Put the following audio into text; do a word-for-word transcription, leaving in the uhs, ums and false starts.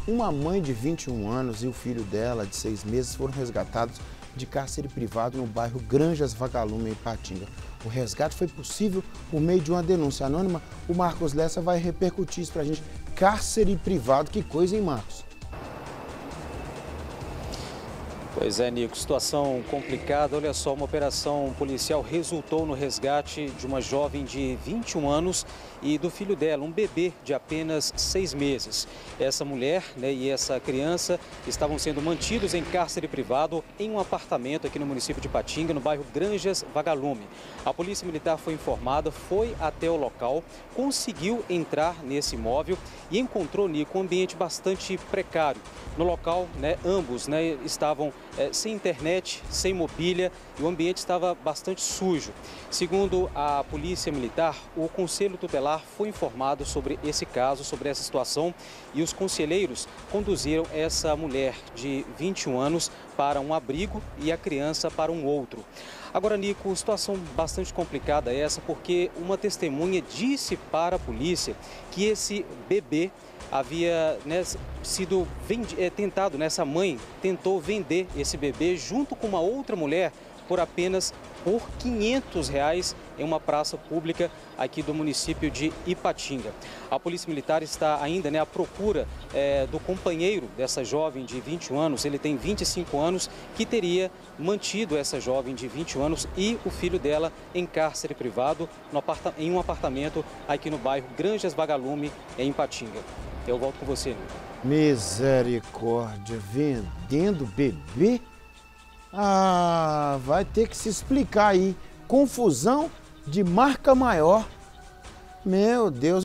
Uma mãe de vinte e um anos e o filho dela, de seis meses, foram resgatados de cárcere privado no bairro Granjas Vagalume, em Ipatinga. O resgate foi possível por meio de uma denúncia anônima. O Marcos Lessa vai repercutir isso pra gente. Cárcere privado, que coisa, hein, Marcos? Pois é, Nico, situação complicada. Olha só, uma operação policial resultou no resgate de uma jovem de vinte e um anos e do filho dela, um bebê de apenas seis meses. Essa mulher, né, e essa criança estavam sendo mantidos em cárcere privado em um apartamento aqui no município de Ipatinga, no bairro Granjas Vagalume. A polícia militar foi informada, foi até o local, conseguiu entrar nesse imóvel e encontrou, Nico, um ambiente bastante precário. No local, né, ambos, né, estavam É, sem internet, sem mobília, e o ambiente estava bastante sujo. Segundo a Polícia Militar, o Conselho Tutelar foi informado sobre esse caso, sobre essa situação, e os conselheiros conduziram essa mulher de vinte e um anos para um abrigo e a criança para um outro. Agora, Nico, situação bastante complicada essa, porque uma testemunha disse para a polícia que esse bebê havia, né, sido vendi, é, tentado, né, essa mãe tentou vender esse bebê junto com uma outra mulher por apenas por quinhentos reais em uma praça pública aqui do município de Ipatinga. A Polícia Militar está ainda, né, à procura é, do companheiro dessa jovem de vinte e um anos. Ele tem vinte e cinco anos, que teria mantido essa jovem de vinte e um anos e o filho dela em cárcere privado no aparta, em um apartamento aqui no bairro Granjas Vagalume, em Ipatinga. Eu volto com você, Nico. Misericórdia, vendendo bebê? Ah, vai ter que se explicar aí. Confusão de marca maior. Meu Deus.